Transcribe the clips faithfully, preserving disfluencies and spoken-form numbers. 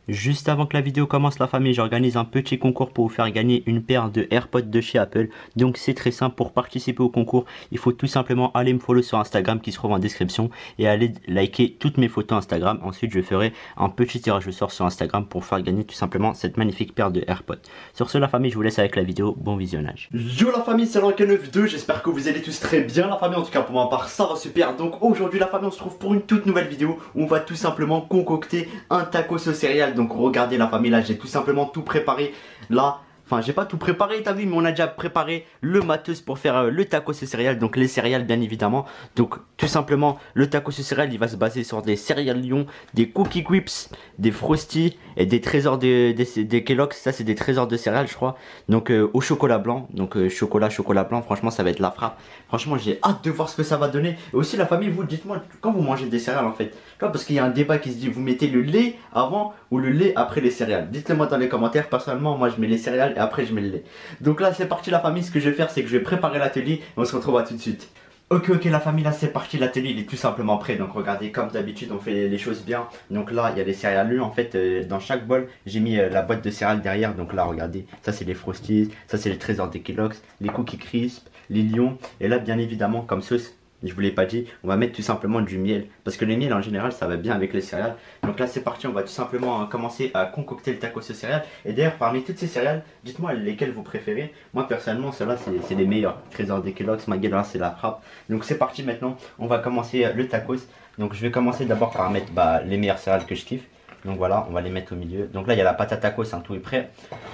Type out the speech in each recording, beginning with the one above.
Juste avant que la vidéo commence, la famille, j'organise un petit concours pour vous faire gagner une paire de AirPods de chez Apple. Donc c'est très simple, pour participer au concours, il faut tout simplement aller me follow sur Instagram qui se trouve en description et aller liker toutes mes photos Instagram. Ensuite, je ferai un petit tirage au sort sur Instagram pour faire gagner tout simplement cette magnifique paire de AirPods. Sur ce, la famille, je vous laisse avec la vidéo. Bon visionnage. Yo la famille, c'est Lanka neuf deux, j'espère que vous allez tous très bien la famille, en tout cas pour ma part ça va super. Donc aujourd'hui la famille, on se trouve pour une toute nouvelle vidéo où on va tout simplement concocter un tacos au céréales. Donc regardez la famille, là j'ai tout simplement tout préparé là. Enfin, j'ai pas tout préparé, t'as vu, mais on a déjà préparé le matos pour faire euh, le tacos aux céréales, donc les céréales bien évidemment. Donc tout simplement, le tacos aux céréales, il va se baser sur des céréales Lion, des Cookie Crisps, des Frosty et des trésors de, des, des Kellogg's. Ça, c'est des trésors de céréales, je crois. Donc euh, au chocolat blanc, donc euh, chocolat, chocolat blanc, franchement, ça va être la frappe. Franchement, j'ai hâte de voir ce que ça va donner. Et aussi, la famille, vous, dites-moi, quand vous mangez des céréales en fait, tu vois, parce qu'il y a un débat qui se dit, vous mettez le lait avant ou le lait après les céréales. Dites-le moi dans les commentaires. Personnellement, moi, je mets les céréales et après je mets le lait. Donc là c'est parti la famille, ce que je vais faire c'est que je vais préparer l'atelier et on se retrouve à tout de suite. Ok ok la famille, là c'est parti, l'atelier il est tout simplement prêt. Donc regardez, comme d'habitude on fait les choses bien. Donc là il y a les céréales lues en fait, euh, dans chaque bol j'ai mis euh, la boîte de céréales derrière. Donc là regardez, ça c'est les Frosties, ça c'est les trésors des Kellogg's, les Cookie Crisp, les Lions. Et là bien évidemment comme sauce, je vous l'ai pas dit, on va mettre tout simplement du miel. Parce que le miel en général ça va bien avec les céréales. Donc là c'est parti, on va tout simplement euh, commencer à concocter le tacos aux céréales. Et d'ailleurs parmi toutes ces céréales, dites-moi lesquelles vous préférez. Moi personnellement ceux-là c'est les meilleurs. Trésor des Kellogg's, ma gueule là c'est la frappe. Donc c'est parti maintenant, on va commencer euh, le tacos. Donc je vais commencer d'abord par mettre bah, les meilleures céréales que je kiffe. Donc voilà, on va les mettre au milieu. Donc là il y a la pâte à tacos, hein, tout est prêt.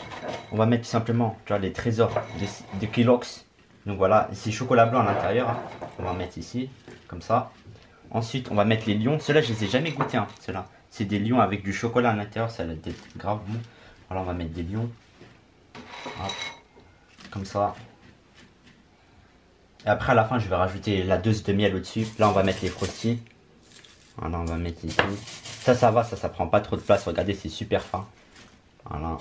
On va mettre tout simplement tu vois, les trésors des, des Kellogg's. Donc voilà, c'est chocolat blanc à l'intérieur, hein. On va mettre ici, comme ça. Ensuite, on va mettre les lions. Ceux-là, je les ai jamais goûtés, hein, ceux-là. C'est des lions avec du chocolat à l'intérieur, ça va être grave bon. Voilà, on va mettre des lions. Hop. Comme ça. Et après, à la fin, je vais rajouter la dose de miel au-dessus. Là, on va mettre les frosties. Voilà, on va mettre ici. Ça, ça va, ça, ça prend pas trop de place. Regardez, c'est super fin. Voilà.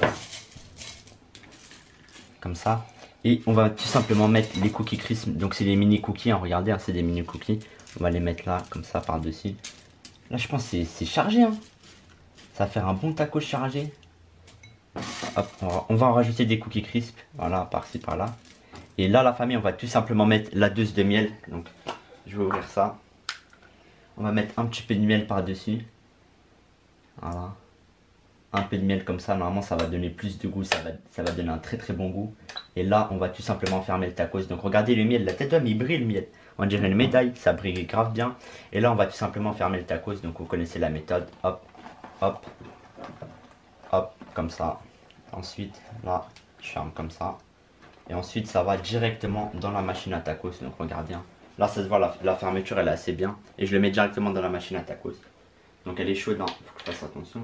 Comme ça. Et on va tout simplement mettre les cookies crisp. Donc c'est les mini cookies, hein, regardez, hein, c'est des mini cookies. On va les mettre là, comme ça, par-dessus. Là, je pense que c'est chargé. Hein. Ça va faire un bon taco chargé. Hop, on va, on va en rajouter des cookies crisp. Voilà, par-ci, par-là. Et là, la famille, on va tout simplement mettre la dose de miel. Donc, je vais ouvrir ça. On va mettre un petit peu de miel par-dessus. Voilà. Un peu de miel comme ça, normalement ça va donner plus de goût, ça va, ça va donner un très très bon goût. Et là on va tout simplement fermer le tacos. Donc regardez le miel, la tête d'homme il brille le miel. On dirait une médaille, ça brille grave bien. Et là on va tout simplement fermer le tacos, donc vous connaissez la méthode. Hop, hop, hop, comme ça. Ensuite là, je ferme comme ça. Et ensuite ça va directement dans la machine à tacos, donc regardez. Hein. Là ça se voit, la, la fermeture elle est assez bien. Et je le mets directement dans la machine à tacos. Donc elle est chaude, il faut que je fasse attention.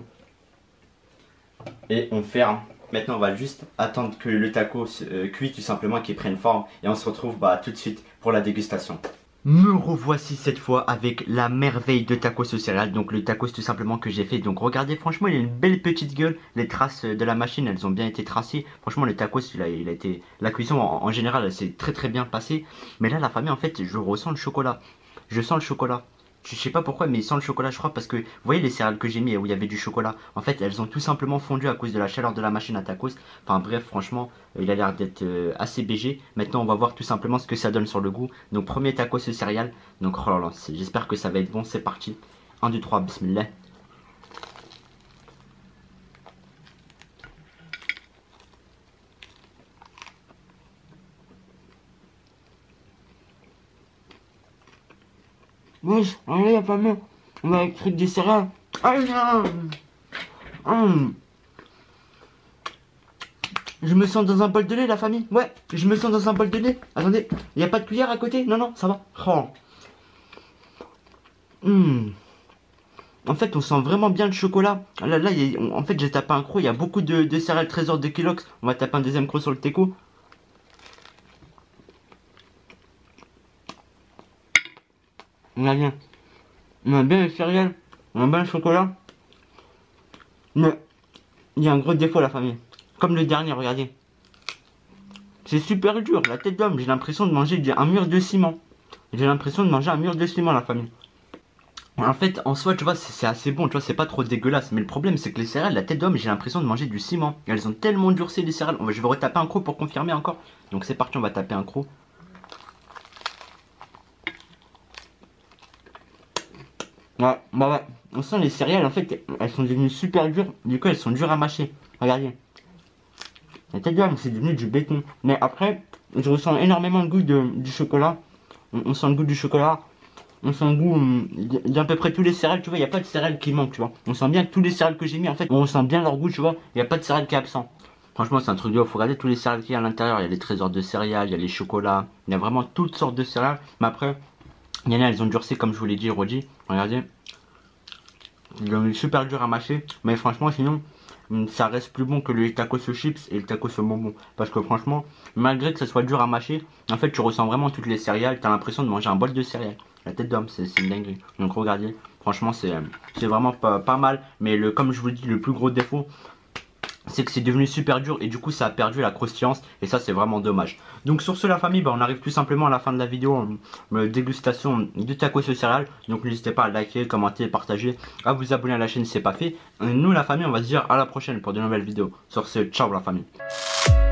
Et on ferme. Maintenant on va juste attendre que le tacos euh, cuit tout simplement, qu'il prenne forme. Et on se retrouve bah, tout de suite pour la dégustation. Me revoici cette fois avec la merveille de tacos aux céréales. Donc le tacos tout simplement que j'ai fait. Donc regardez, franchement il a une belle petite gueule. Les traces de la machine elles ont bien été tracées. Franchement le tacos il a, il a été... La cuisson en, en général elle s'est très très bien passée. Mais là la famille en fait je ressens le chocolat. Je sens le chocolat. Je sais pas pourquoi, mais sans le chocolat, je crois, parce que vous voyez les céréales que j'ai mis où il y avait du chocolat. En fait, elles ont tout simplement fondu à cause de la chaleur de la machine à tacos. Enfin bref, franchement, il a l'air d'être euh, assez B G. Maintenant, on va voir tout simplement ce que ça donne sur le goût. Donc, premier tacos aux céréales. Donc, oh là là, j'espère que ça va être bon. C'est parti. un, deux, trois, bismillah. Wesh, allez, la famille, on va avec le truc des céréales. Allez, viens. Hum. Je me sens dans un bol de lait, la famille. Ouais, je me sens dans un bol de lait. Attendez, il n'y a pas de cuillère à côté? Non, non, ça va. Oh. Hum. En fait, on sent vraiment bien le chocolat. Là, là, y a, on, en fait, j'ai tapé un croc. Il y a beaucoup de, de céréales trésors de Kellogg's. On va taper un deuxième croc sur le teco. On a bien. On a bien les céréales. On a bien le chocolat. Mais il y a un gros défaut, la famille. Comme le dernier, regardez. C'est super dur, la tête d'homme. J'ai l'impression de manger un mur de ciment. J'ai l'impression de manger un mur de ciment, la famille. En fait, en soi, tu vois, c'est assez bon, tu vois, c'est pas trop dégueulasse. Mais le problème, c'est que les céréales, la tête d'homme, j'ai l'impression de manger du ciment. Elles ont tellement durci les céréales. Je vais retaper un croc pour confirmer encore. Donc c'est parti, on va taper un croc. Ouais, bah ouais, on sent les céréales, en fait, elles sont devenues super dures. Du coup, elles sont dures à mâcher. Regardez. La tête d'homme, c'est devenu du béton. Mais après, je ressens énormément le goût de, du chocolat. On, on sent le goût du chocolat. On sent le goût hum, d'à peu près tous les céréales, tu vois, il n'y a pas de céréales qui manquent, tu vois. On sent bien que tous les céréales que j'ai mis, en fait, on sent bien leur goût, tu vois. Il n'y a pas de céréales qui est absent. Franchement, c'est un truc de ouf. Faut regarder tous les céréales qu'il y a à l'intérieur. Il y a les trésors de céréales, il y a les chocolats. Il y a vraiment toutes sortes de céréales. Mais après, il y en a, elles ont durci, comme je vous l'ai dit, redit. Regardez. Ils ont super dur à mâcher. Mais franchement, sinon, ça reste plus bon que le tacos aux chips et le tacos au bonbon. Parce que franchement, malgré que ça soit dur à mâcher, en fait, tu ressens vraiment toutes les céréales. Tu as l'impression de manger un bol de céréales. La tête d'homme, c'est une dinguerie. Donc regardez, franchement, c'est vraiment pas, pas mal. Mais le, comme je vous dis, le plus gros défaut, c'est que c'est devenu super dur et du coup ça a perdu la croustillance et ça c'est vraiment dommage. Donc sur ce la famille, bah, on arrive tout simplement à la fin de la vidéo euh, dégustation de tacos aux céréales. Donc n'hésitez pas à liker, commenter, partager, à vous abonner à la chaîne si c'est pas fait. Et nous la famille, on va se dire à la prochaine pour de nouvelles vidéos. Sur ce, ciao la famille.